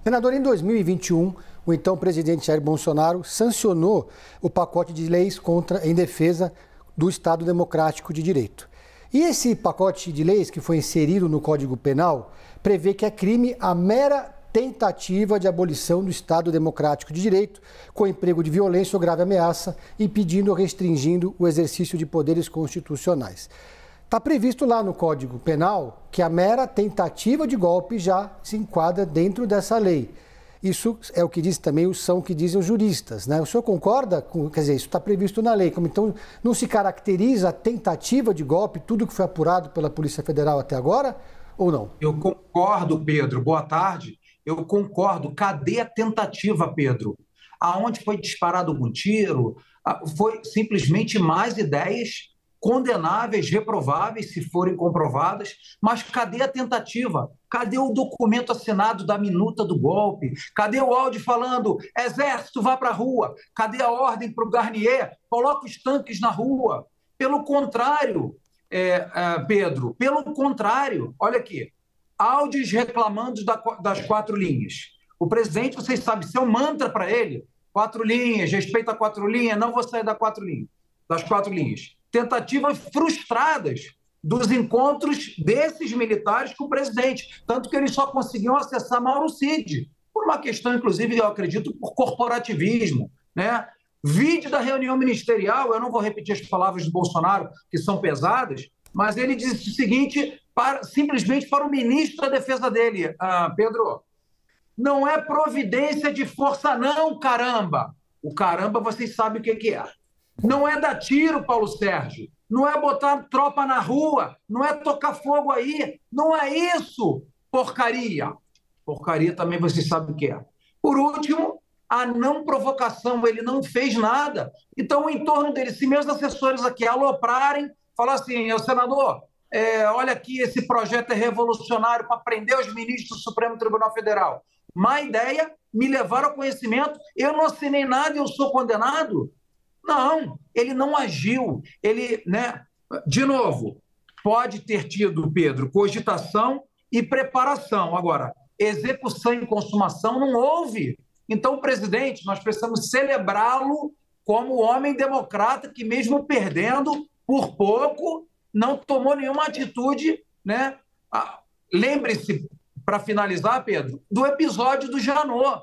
Senador, em 2021, o então presidente Jair Bolsonaro sancionou o pacote de leis em defesa do Estado Democrático de Direito. E esse pacote de leis que foi inserido no Código Penal prevê que é crime a mera tentativa de abolição do Estado Democrático de Direito, com emprego de violência ou grave ameaça, impedindo ou restringindo o exercício de poderes constitucionais. Está previsto lá no Código Penal que a mera tentativa de golpe já se enquadra dentro dessa lei. Isso é o que diz também, são o que dizem os juristas, né? O senhor concorda com, quer dizer, isso está previsto na lei, então não se caracteriza a tentativa de golpe, tudo que foi apurado pela Polícia Federal até agora, ou não? Eu concordo, Pedro. Boa tarde. Eu concordo. Cadê a tentativa, Pedro? Aonde foi disparado algum tiro? Foi simplesmente mais ideias condenáveis, reprováveis, se forem comprovadas, mas cadê a tentativa? Cadê o documento assinado da minuta do golpe? Cadê o áudio falando, exército, vá para a rua? Cadê a ordem para o Garnier? Coloca os tanques na rua. Pelo contrário, Pedro, pelo contrário, olha aqui, áudios reclamando das 4 linhas. O presidente, vocês sabem, isso é um mantra para ele, 4 linhas, respeita a 4 linhas, não vou sair das 4 linhas. Tentativas frustradas dos encontros desses militares com o presidente, tanto que eles só conseguiam acessar Mauro Cid, por uma questão, inclusive, eu acredito, por corporativismo, né? Vídeo da reunião ministerial, eu não vou repetir as palavras do Bolsonaro, que são pesadas, mas ele disse o seguinte, simplesmente para o ministro da defesa dele, Pedro, não é providência de força não, caramba. O caramba, vocês sabem o que é. Não é dar tiro, Paulo Sérgio. Não é botar tropa na rua. Não é tocar fogo aí. Não é isso, porcaria. Porcaria também vocês sabem o que é. Por último, a não provocação. Ele não fez nada. Então, o entorno dele, se meus assessores aqui aloprarem, falar assim, senador, olha aqui, esse projeto é revolucionário para prender os ministros do Supremo Tribunal Federal. Má ideia, me levaram ao conhecimento, eu não assinei nada e eu sou condenado? Não, ele não agiu. Ele, né? De novo, pode ter tido, Pedro, cogitação e preparação. Agora, execução e consumação não houve. Então, o presidente, nós precisamos celebrá-lo como homem democrata que, mesmo perdendo por pouco, não tomou nenhuma atitude, né? Lembre-se, para finalizar, Pedro, do episódio do Janot.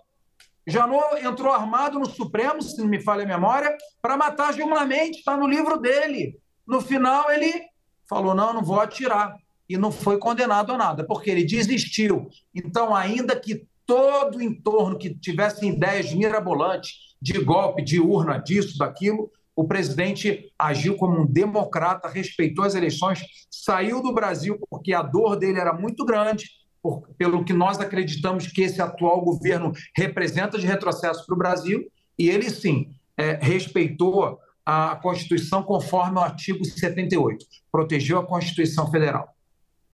Janot entrou armado no Supremo, se não me falha a memória, para matar Gilmar Mendes, está no livro dele. No final, ele falou, não vou atirar. E não foi condenado a nada, porque ele desistiu. Então, ainda que todo o entorno que tivesse ideias mirabolantes de golpe, de urna, disso, daquilo, o presidente agiu como um democrata, respeitou as eleições, saiu do Brasil porque a dor dele era muito grande, pelo que nós acreditamos que esse atual governo representa de retrocesso para o Brasil, e ele sim respeitou a Constituição conforme o artigo 78, protegeu a Constituição Federal.